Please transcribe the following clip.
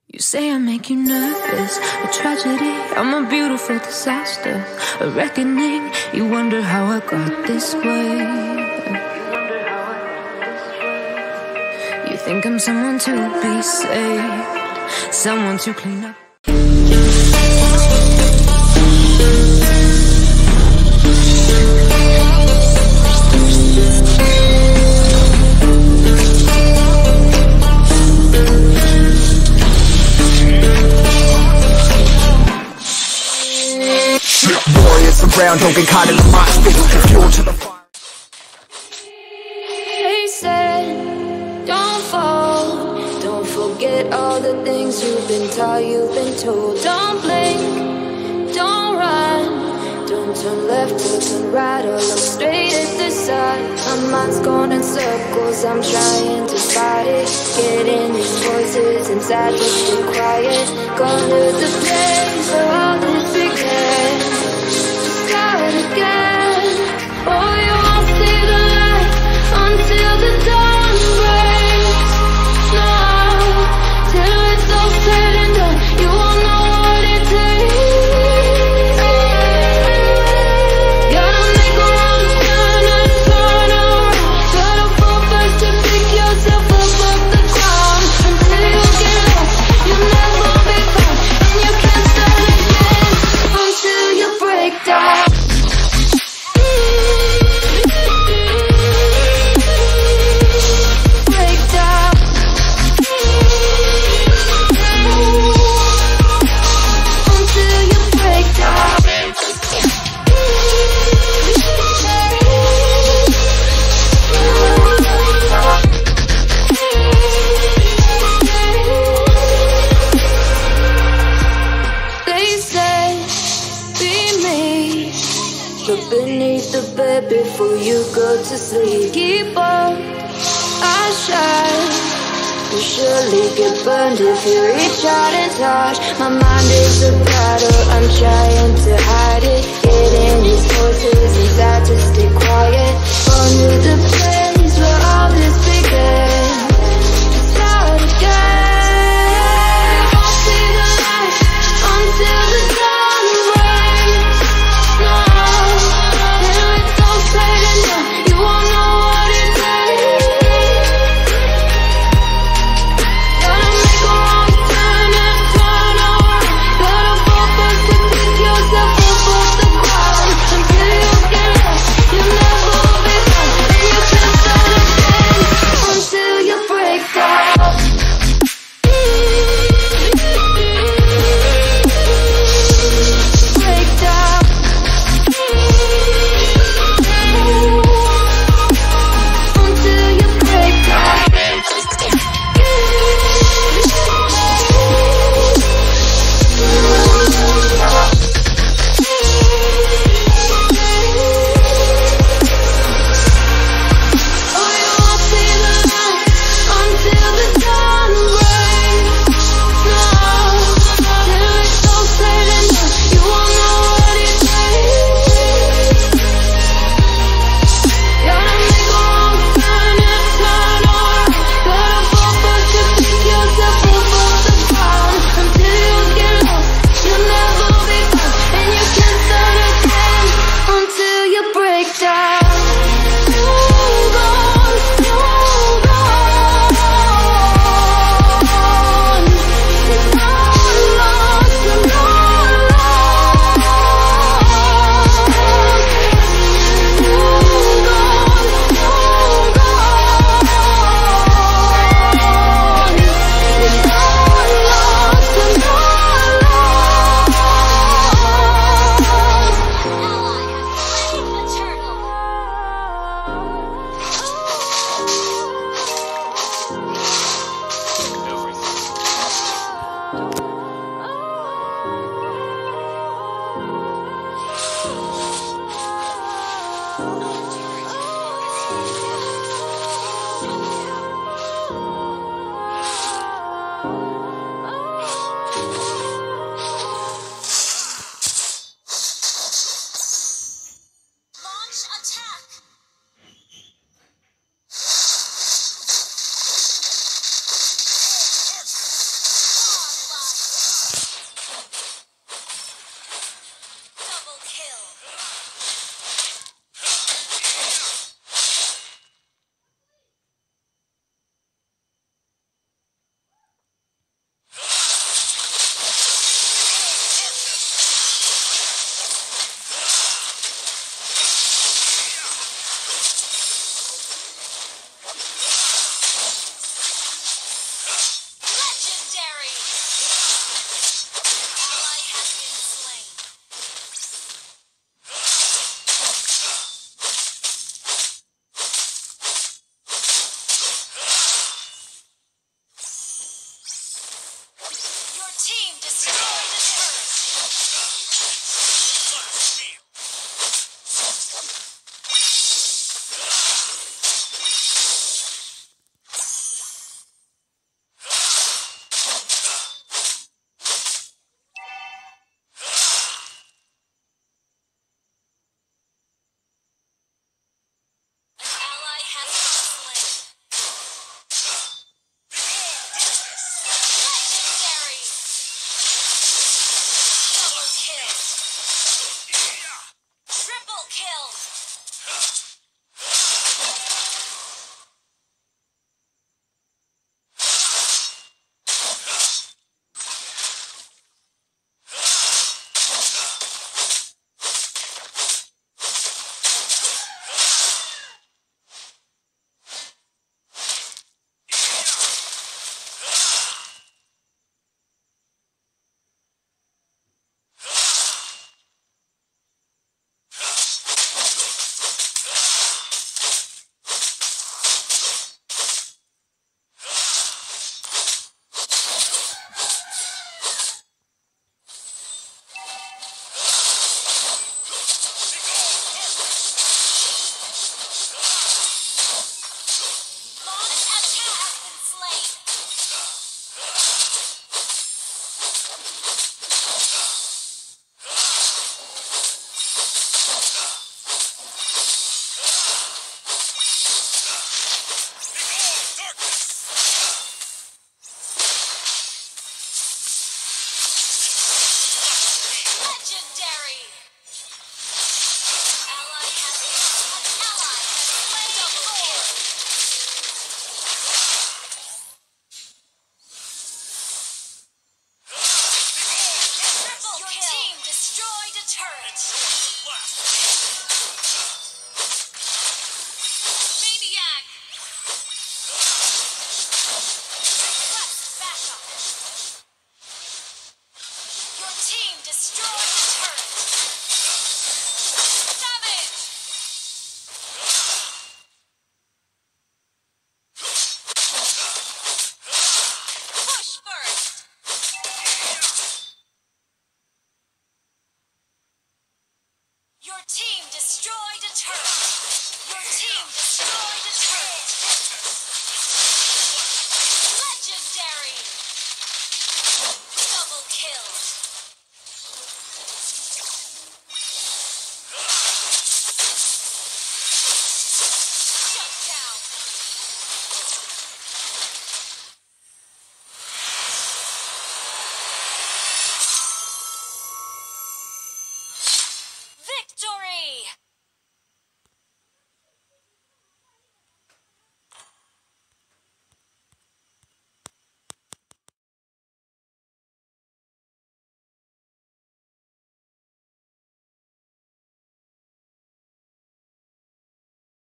You say I make you nervous, a tragedy, I'm a beautiful disaster, a reckoning. You wonder how I got this way. You think I'm someone to be saved, someone to clean up. Warriors around, don't get caught in the mosh pit. Fuel to the fire. They said, don't fall, don't forget all the things you've been taught, you've been told. Don't blink, don't run, don't turn left or turn right or look straight at the side. My mind's going in circles, I'm trying to fight it. Getting these voices inside, but stay quiet. Gone to the place where all this began. Again, oh, you won't see the light until the dawn breaks. No, till it's all said and done, you won't know what it takes. Gotta make a wrong turn and turn around. Gotta fall first to pick yourself up off the ground. Until you get lost, you'll never be found, and you can't start again until you break down. Look beneath the bed before you go to sleep. Keep on, I shine. You surely get burned if you reach out and touch. My mind is a battle, I'm trying to hide it. Getting these voices inside to stay quiet. On to the place where all this began. Start again. You won't see the light until the dawn breaks. No. You won't know what it takes. Gotta make a wrong turn and turn around. Gotta fall first to pick yourself up off the ground. Until you get lost, you'll never be found, and you can't start again until turret.